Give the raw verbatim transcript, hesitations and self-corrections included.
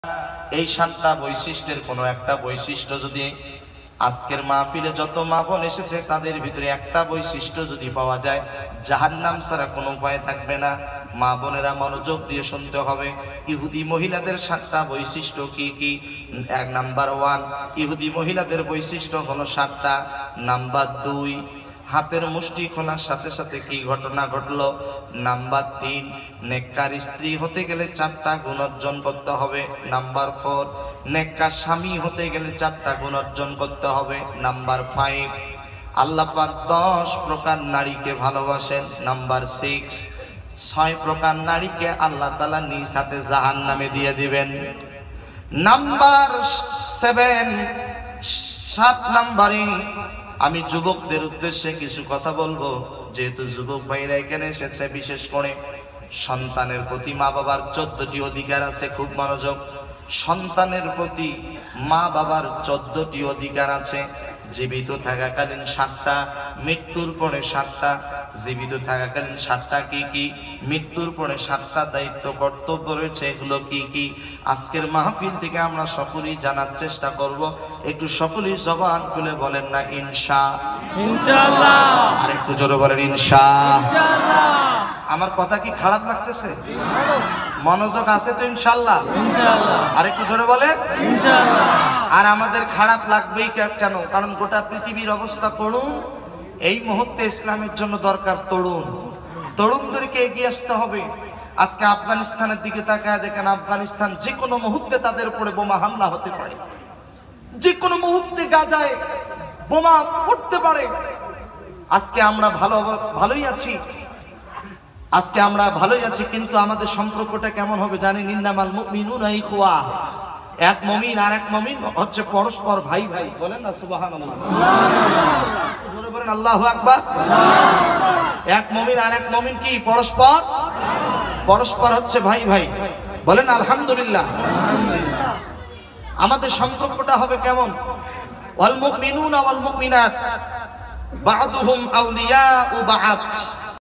এই সাতটা বৈশিষ্ট্যের কোনো একটা বৈশিষ্ট্য যদি আজকের মাহফিলে যত মা বোন এসেছে তাদের ভিতরে একটা বৈশিষ্ট্য যদি পাওয়া যায়, জাহান্নাম ছাড়া কোনো উপায় থাকবে না। মা বোনেরা মনোযোগ দিয়ে শুনতে হবে। ইহুদি মহিলাদের সাতটা বৈশিষ্ট্য কি কি? এক নাম্বার ওয়ান, ইহুদি মহিলাদের বৈশিষ্ট্য হলো সাতটা। নাম্বার দুই, হাতের মুষ্টি খোলার সাথে সাথে কি ঘটনা ঘটলো? নাম্বার তিন, নেককার স্ত্রী হতে গেলে চারটা গুণ অর্জন করতে হবে। নাম্বার ফোর, নেককার স্বামী হতে গেলে চারটা গুণ অর্জন করতে হবে। নাম্বার ফাইভ, আল্লাহ পাক দশ প্রকার নারীকে ভালোবাসেন। নাম্বার সিক্স, ছয় প্রকার নারীকে আল্লাহ তাআলা নিজ হাতে জাহান্নামে দিয়ে দিবেন। নাম্বার সেভেন, সাত নাম্বারে আমি যুবকদের উদ্দেশ্যে কিছু কথা বলবো, যেহেতু যুবক ভাইরা এখানে এসেছে। বিশেষ করে সন্তানের প্রতি মা বাবার চোদ্দটি অধিকার আছে, খুব মনোযোগ। সন্তানের প্রতি মা বাবার চোদ্দটি অধিকার আছে। জীবিত থাকাকালীন সাতটা, মৃত্যুর পরে সাতটা। জীবিত থাকাকালীন সাতটা কি কি? মৃত্যুর পরে সাতটা দায়িত্ব কর্তব্য রয়েছে। এগুলো কি কি? আজকের মাহফিল থেকে আমরা সকলেই জানার চেষ্টা করব। একটু সকলেই জবান খুলে বলেন না ইনশাআল্লাহ। আর একটু জোরে বলেন ইনশাআল্লাহ। আমার কথা কি খারাপ লাগতেছে? মনোযোগ আছে তো ইনশাআল্লাহ? আর একটু জোরে বলেন ইনশাআল্লাহ। আর আমাদের খারাপ লাগবেই কেন? কারণ গোটা পৃথিবীর অবস্থা করুন। এই মুহূর্তে ইসলামের জন্য দরকার তরুণ। তরুণদেরকে এগিয়ে আসতে হবে। আজকে আফগানিস্তানের দিকে তাকায় দেখেন, আফগানিস্তান যে কোনো মুহূর্তে তাদের উপরে বোমা হামলা হতে পারে, যে কোনো মুহূর্তে গাজায় বোমা পড়তে পারে। আজকে আমরা ভালো ভালোই আছি, আজকে আমরা ভালোই আছি, কিন্তু আমাদের সম্পর্কটা কেমন হবে জানেন? ইন্নামাল মুমিনুনা ইখওয়া। এক মুমিন আর এক মুমিন হচ্ছে পরস্পর ভাই ভাই। বলেন না সুবহানাল্লাহ। জোরে বলেন আল্লাহু আকবার। এক মুমিন আর এক মুমিন কি পরস্পর? পরস্পর হচ্ছে ভাই ভাই। বলেন আলহামদুলিল্লাহ। আমাদের সম্পর্কটা হবে কেমন? ওয়াল মুমিনুনা ওয়াল মুমিনাত বা'দুহুম আউলিয়াউ বা'দ।